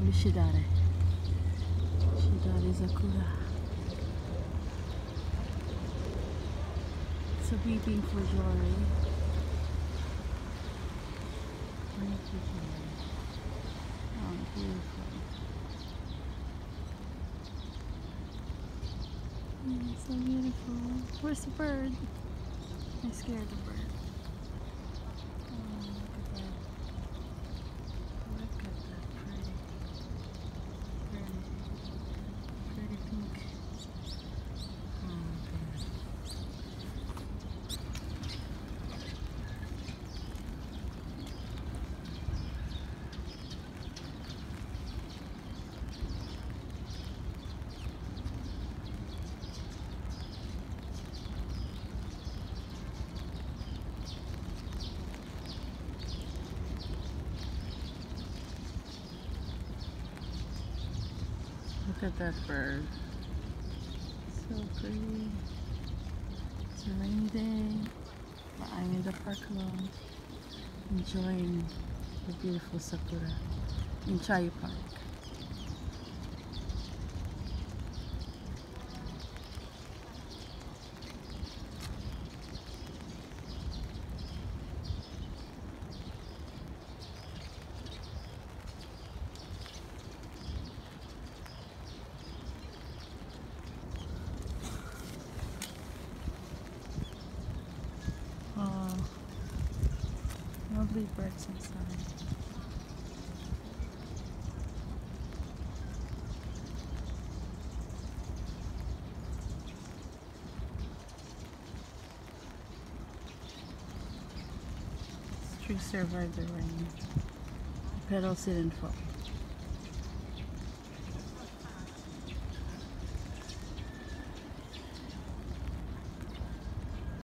lovely Shidare. Shidare Sakura. It's a weeping for joy. Oh, beautiful. So beautiful. Where's the bird? I scared the bird. Oh, look at that. Look at that pretty. Pretty pink. Oh, beautiful. Look at that bird. So pretty. It's a rainy day, but I'm in the park alone, enjoying the beautiful sakura in Chayu Park. Oh, lovely birds inside. This tree survived the rain. The petals didn't fall.